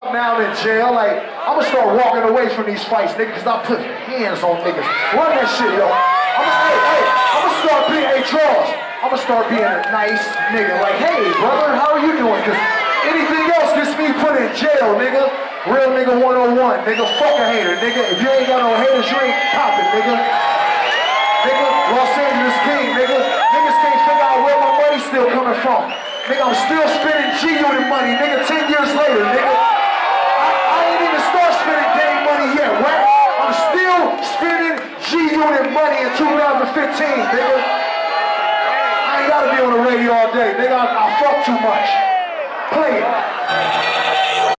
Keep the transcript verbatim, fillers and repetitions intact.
Now I'm in jail, like, I'm gonna start walking away from these fights, nigga, because I put hands on niggas. Run that shit, yo. I'm gonna, hey, hey, I'm gonna start being, hey, Charles, I'm gonna start being a nice nigga. Like, hey, brother, how are you doing? Because anything else gets me put in jail, nigga. Real nigga one oh one, nigga, fuck a hater, nigga. If you ain't got no haters, you ain't popping, nigga. Nigga, Los Angeles King, nigga. Niggas can't figure out where my money's still coming from. Nigga, I'm still spending G-Unit money, nigga, ten years later, nigga. I ain't even start spending game money yet, right? I'm still spending G-Unit money in two thousand fifteen, nigga. I ain't gotta be on the radio all day, nigga. I, I fuck too much. Play it.